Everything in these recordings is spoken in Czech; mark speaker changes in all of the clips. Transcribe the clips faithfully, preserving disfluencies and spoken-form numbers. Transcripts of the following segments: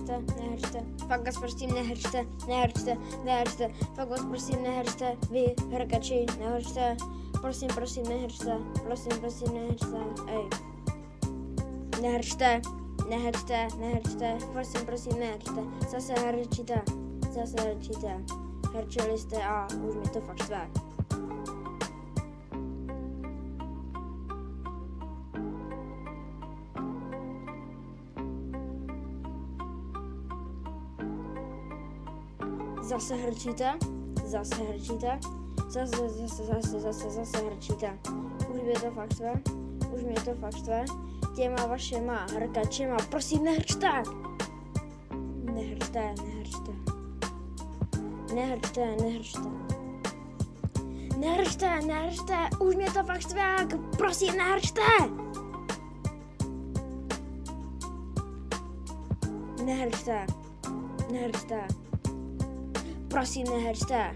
Speaker 1: nehrčte, nehrčte, fakt vás prosím nehrčte, nehrčte, nehrčte, fakt vás prosím nehrčte, vy hrkači, nehrčte, prosím, prosím nehrčte, prosím, prosím nehrčte, ej, nehrčte, nehrčte, nehrčte, prosím, prosím nehrčte, zase hrčíte, zase hrčíte, hrčili jste a už mi to fakt štve. Zase hrčíte, zase hrčíte, zase, zase, zase, zase, zase hrčíte. Už mě to fakt štve, už mě to fakt štve. Těma vašema hrkačema, prosím nehrčte! Nehrčte, nehrčte. Nehrčte, nehrčte. Nehrčte, nehrčte, už mě to fakt štve, prosím nehrčte! Nehrčte, nehrčte. Prosím, nehrčte.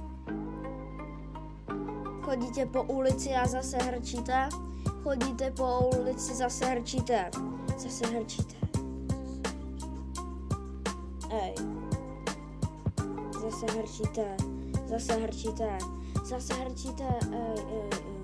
Speaker 1: Chodíte po ulici a zase hrčíte. Chodíte po ulici, zase hrčíte. Zase hrčíte. Ej. Zase hrčíte. Zase hrčíte. Zase hrčíte. Ej, ej, ej.